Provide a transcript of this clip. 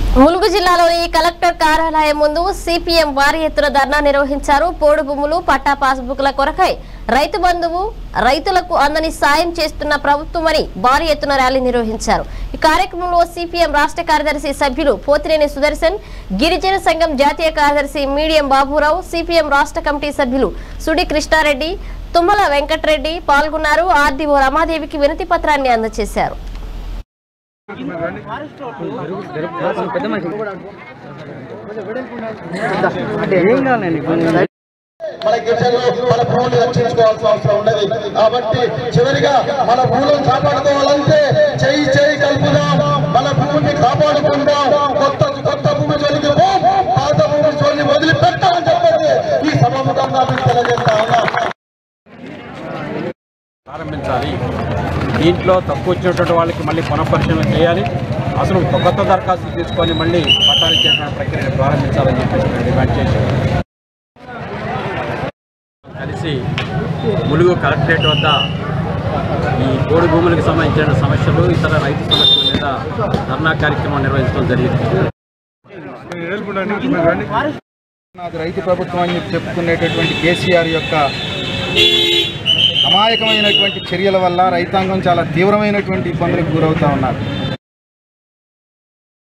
ములుగు జిల్లాలోని కలెక్టర్ కార్యాలయం ముందు సిపిఎం భారీ ఎత్తున ధర్నా నిర్వహించారు. పోడు భూములు, పట్టా పాస్బుక్ల కొరకై రైతు బంధువు రైతులకు అందని సాయం చేస్తున్న ప్రభుత్వమని భారీ ఎత్తున ర్యాలీ నిర్వహించారు. ఈ కార్యక్రమంలో సిపిఎం రాష్ట్ర కార్యదర్శి సభ్యులు పోతినేని సుదర్శన్, గిరిజన సంఘం జాతీయ కార్యదర్శి మీడియం బాబురావు, సిపిఎం రాష్ట్ర కమిటీ సభ్యులు సుడి కృష్ణారెడ్డి, తుమ్మల వెంకటరెడ్డి పాల్గొన్నారు. ఆర్డీఓ రమాదేవికి వినతి పత్రాన్ని అందజేశారు. మన గిరిజనులు మన భూములు రక్షించుకోవాల్సిన అవసరం ఉన్నది. కాబట్టి చివరిగా మన భూములను కాపాడుకోవాలంటే చేయి చేయి కలుపుదాం, మన భూమిని కాపాడుకుందాం. కొత్త భూమి జోలికి పాత భూమి జోలిని వదిలిపెట్టాలని చెప్పండి ఈ సభాముఖంగా మీకు తెలియజేస్తా ఉన్నాం. ప్రారంభించాలి. దీంట్లో తక్కువ వచ్చినటువంటి వాళ్ళకి మళ్ళీ పునఃపరిశీలన చేయాలి. అసలు కొత్త దరఖాస్తులు తీసుకొని మళ్ళీ పట్టాలు చేసిన ప్రక్రియను ప్రారంభించాలని చెప్పేసి మేము డిమాండ్ చేశాం. కలిసి ములుగు కలెక్టరేట్ వద్ద ఈ పోడు భూములకు సంబంధించిన సమస్యలు, ఇతర రైతు సమస్యల మీద ధర్నా కార్యక్రమం నిర్వహించడం జరిగింది. నాది రైతు ప్రభుత్వం అని చెప్పుకునేటటువంటి కేసీఆర్ యొక్క అమాయకమైనటువంటి చర్యల వల్ల రైతాంగం చాలా తీవ్రమైనటువంటి ఇబ్బందులకు గురవుతూ ఉన్నారు.